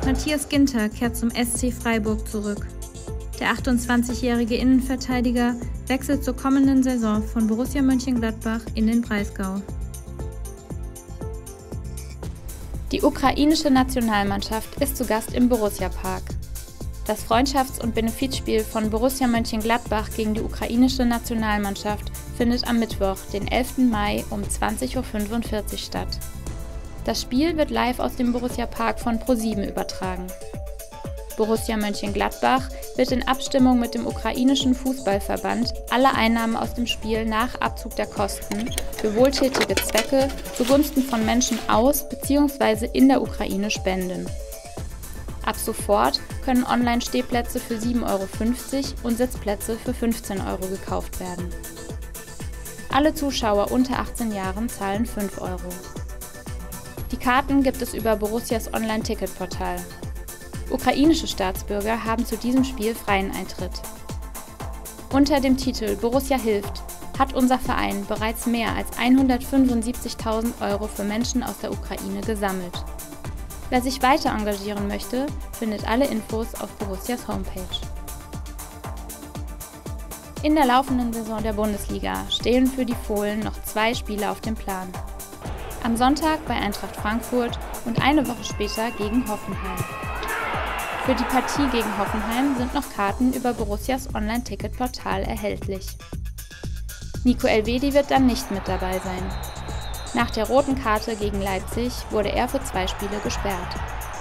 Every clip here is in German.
Matthias Ginter kehrt zum SC Freiburg zurück. Der 28-jährige Innenverteidiger wechselt zur kommenden Saison von Borussia Mönchengladbach in den Breisgau. Die ukrainische Nationalmannschaft ist zu Gast im Borussia-Park. Das Freundschafts- und Benefizspiel von Borussia Mönchengladbach gegen die ukrainische Nationalmannschaft findet am Mittwoch, den 11. Mai um 20:45 Uhr statt. Das Spiel wird live aus dem Borussia-Park von ProSieben übertragen. Borussia Mönchengladbach wird in Abstimmung mit dem ukrainischen Fußballverband alle Einnahmen aus dem Spiel nach Abzug der Kosten für wohltätige Zwecke zugunsten von Menschen aus bzw. in der Ukraine spenden. Ab sofort können Online-Stehplätze für 7,50 € und Sitzplätze für 15 € gekauft werden. Alle Zuschauer unter 18 Jahren zahlen 5 €. Die Karten gibt es über Borussias Online-Ticketportal. Ukrainische Staatsbürger haben zu diesem Spiel freien Eintritt. Unter dem Titel Borussia hilft hat unser Verein bereits mehr als 175.000 € für Menschen aus der Ukraine gesammelt. Wer sich weiter engagieren möchte, findet alle Infos auf Borussias Homepage. In der laufenden Saison der Bundesliga stehen für die Fohlen noch 2 Spiele auf dem Plan. Am Sonntag bei Eintracht Frankfurt und eine Woche später gegen Hoffenheim. Für die Partie gegen Hoffenheim sind noch Karten über Borussias Online-Ticketportal erhältlich. Nico Elvedi wird dann nicht mit dabei sein. Nach der roten Karte gegen Leipzig wurde er für 2 Spiele gesperrt.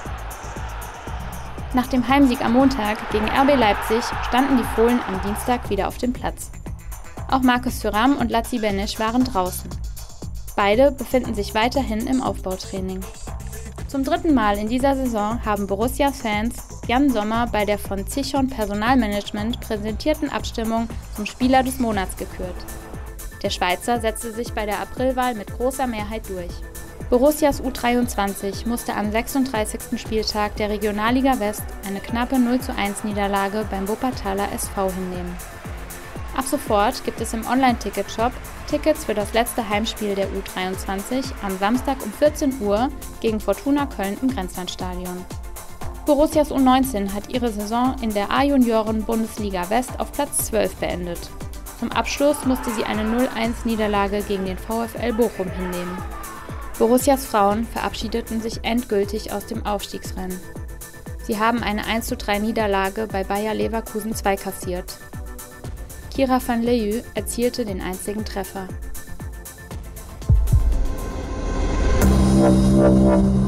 Nach dem Heimsieg am Montag gegen RB Leipzig standen die Fohlen am Dienstag wieder auf dem Platz. Auch Marcus Thuram und Latsi Benesch waren draußen. Beide befinden sich weiterhin im Aufbautraining. Zum 3. Mal in dieser Saison haben Borussia-Fans Jan Sommer bei der von Zichon Personalmanagement präsentierten Abstimmung zum Spieler des Monats gekürt. Der Schweizer setzte sich bei der Aprilwahl mit großer Mehrheit durch. Borussias U23 musste am 36. Spieltag der Regionalliga West eine knappe 0:1 Niederlage beim Wuppertaler SV hinnehmen. Ab sofort gibt es im Online-Ticket-Shop Tickets für das letzte Heimspiel der U23 am Samstag um 14 Uhr gegen Fortuna Köln im Grenzlandstadion. Borussias U19 hat ihre Saison in der A-Junioren-Bundesliga West auf Platz 12 beendet. Zum Abschluss musste sie eine 0:1 Niederlage gegen den VfL Bochum hinnehmen. Borussias Frauen verabschiedeten sich endgültig aus dem Aufstiegsrennen. Sie haben eine 1:3 Niederlage bei Bayer Leverkusen 2 kassiert. Kira van Leeuw erzielte den einzigen Treffer.